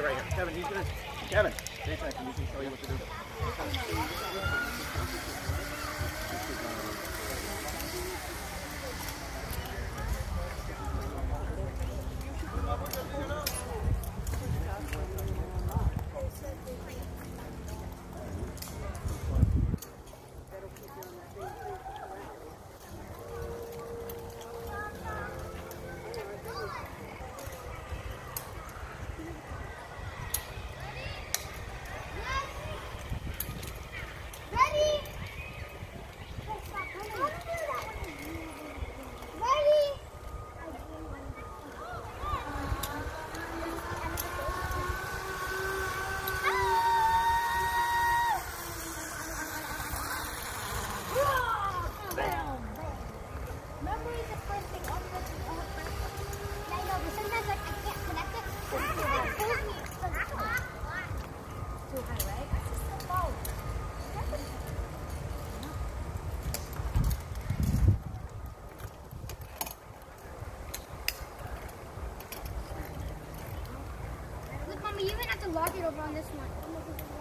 it right here. Kevin, he's gonna. Kevin, stay tight. He can show you what to do. You even have to lock it over on this one.